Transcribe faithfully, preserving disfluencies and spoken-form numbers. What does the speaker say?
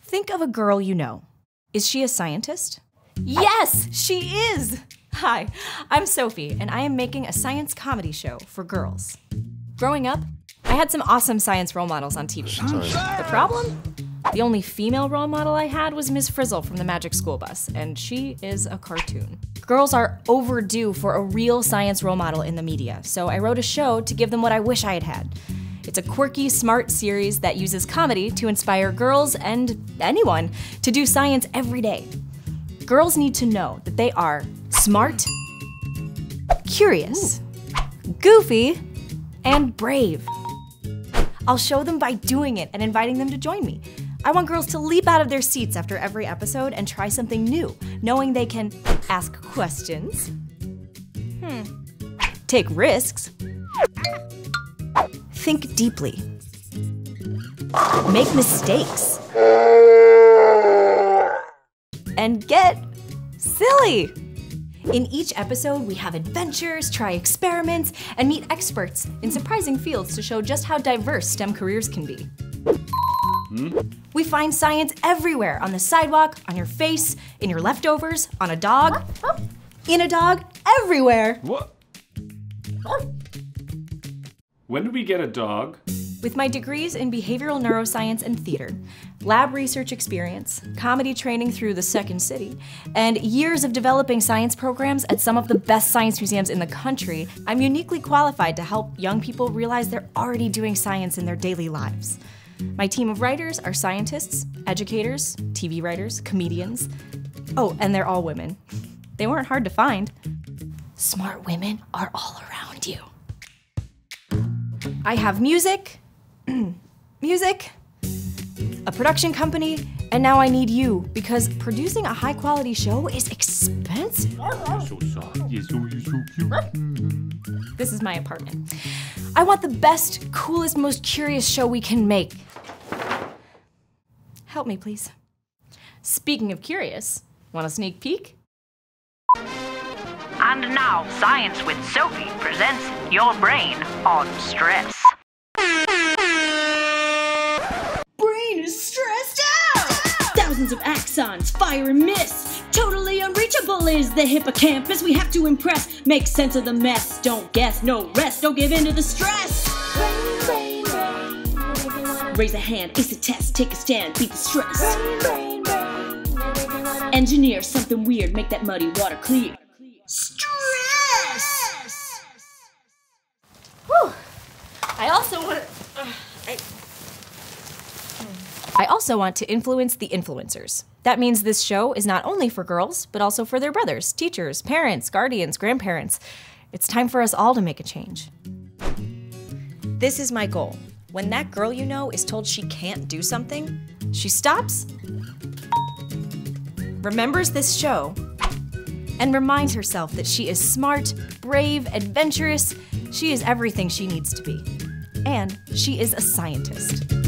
Think of a girl you know. Is she a scientist? Yes, she is! Hi, I'm Sophie, and I am making a science comedy show for girls. Growing up, I had some awesome science role models on T V. The problem? The only female role model I had was Miz Frizzle from the Magic School Bus, and she is a cartoon. Girls are overdue for a real science role model in the media, so I wrote a show to give them what I wish I had had. It's a quirky, smart series that uses comedy to inspire girls and anyone to do science every day. Girls need to know that they are smart, curious, goofy, and brave. I'll show them by doing it and inviting them to join me. I want girls to leap out of their seats after every episode and try something new, knowing they can ask questions, hmm. take risks, think deeply, make mistakes, and get silly. In each episode, we have adventures, try experiments, and meet experts in surprising fields to show just how diverse STEM careers can be. Hmm? We find science everywhere, on the sidewalk, on your face, in your leftovers, on a dog, in a dog, everywhere. What? When did we get a dog? With my degrees in behavioral neuroscience and theater, lab research experience, comedy training through the Second City, and years of developing science programs at some of the best science museums in the country, I'm uniquely qualified to help young people realize they're already doing science in their daily lives. My team of writers are scientists, educators, T V writers, comedians. Oh, and they're all women. They weren't hard to find. Smart women are all around you. I have music, music, a production company, and now I need you, because producing a high quality show is expensive. So soft. Yes, oh, you're so cute. This is my apartment. I want the best, coolest, most curious show we can make. Help me, please. Speaking of curious, want a sneak peek? And now, Science with Sophie presents Your Brain on Stress. Brain is stressed out! Thousands of axons, fire and miss. Totally unreachable is the hippocampus. We have to impress, make sense of the mess. Don't guess, no rest, don't give in to the stress. Brain, brain, brain. Raise a hand, ace a test, take a stand, beat the stress. Brain, brain, brain. Engineer something weird, make that muddy water clear. Stress! Whew. I also want to... Uh, I... I also want to influence the influencers. That means this show is not only for girls, but also for their brothers, teachers, parents, guardians, grandparents. It's time for us all to make a change. This is my goal. When that girl you know is told she can't do something, she stops, remembers this show, and reminds herself that she is smart, brave, adventurous. She is everything she needs to be. And she is a scientist.